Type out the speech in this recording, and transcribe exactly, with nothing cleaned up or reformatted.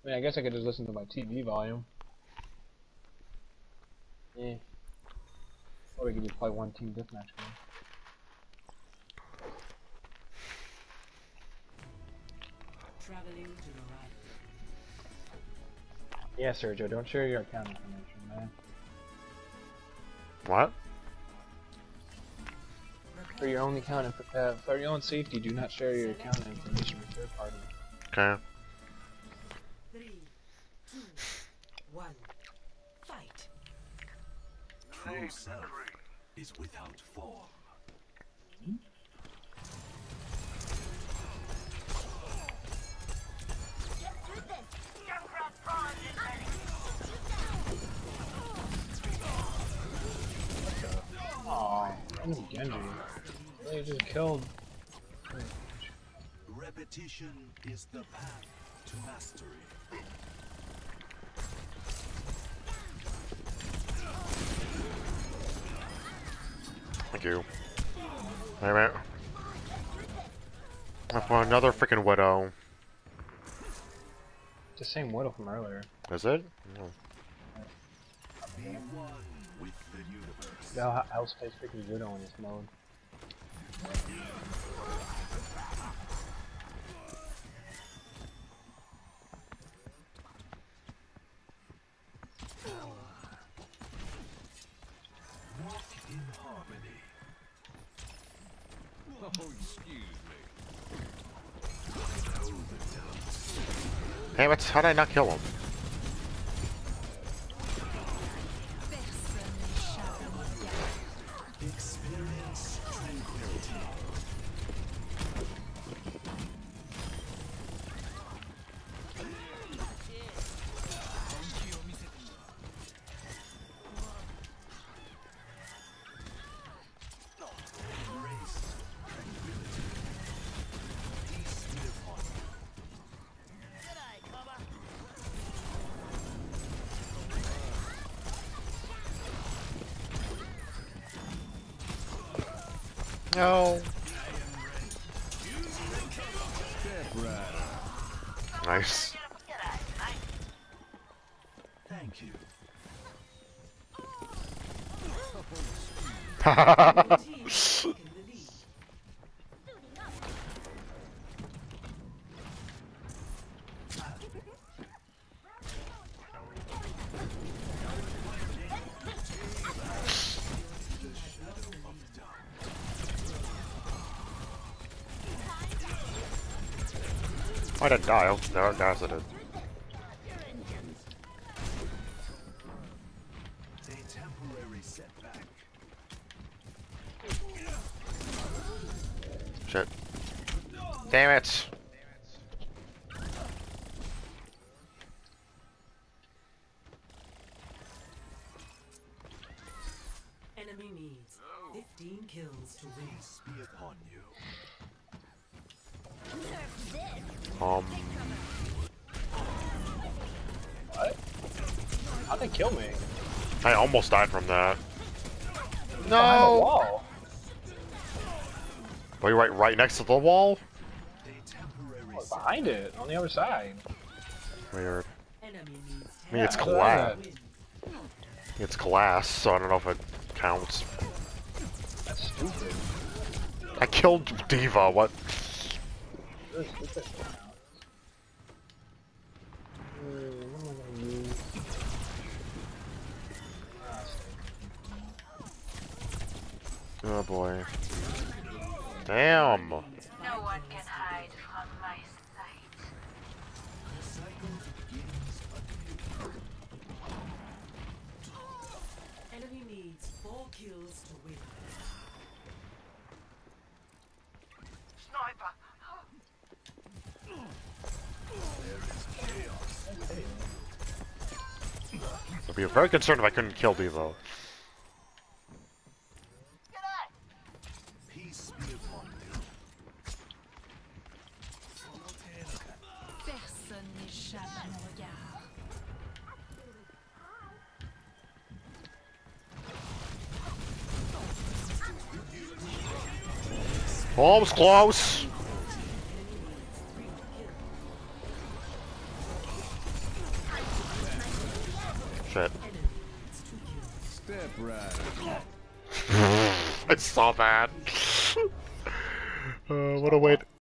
I mean, I guess I could just listen to my T V volume. Yeah. Or we could just play one team deathmatch game. Traveling to the right. Yeah, Sergio, don't share your account information, man. What? For your own account, inf uh, for your own safety, do not share your account information with third party. Okay. Three, two, one, fight. True self is without form. Hmm? Aww, I'm Genji. They just killed. Repetition is the path to mastery. Thank you. Wait a minute. I found another freaking widow. It's the same Widow from earlier. Is it? No. Be one with the universe. Yeah, I was face freaking Widow in this mode. Walk in harmony. Oh, excuse me. Know the dance. Damn it, how did I not kill him? Experience tranquility. Embrace tranquility. Peace be upon you. No. Nice. Thank you. Team taken the lead. Why did I die? Oh, no, that's it. A temporary setback. Shit. Damn it. Enemy needs fifteen kills to win. Peace be upon you. Um. What? How'd they kill me? I almost died from that. Behind the No. wall. Were you right, right next to the wall? A temporary I was behind it, on the other side. Weird. Enemy needs I mean, it's Yeah, glass. that's win. It's glass, so I don't know if it counts. That's stupid. I killed Diva. What? Really stupid. Uh, what am I gonna use? Ah, stupid. Oh boy. Damn. No one can hide from my sight. The cycle begins anew. Enemy needs four kills to win. Sniper! I'd be very concerned if I couldn't kill Diva. Peace be upon you. Personne n'échappe à mon regard. Almost close. Shit. Step right. I saw that. uh, what a way. To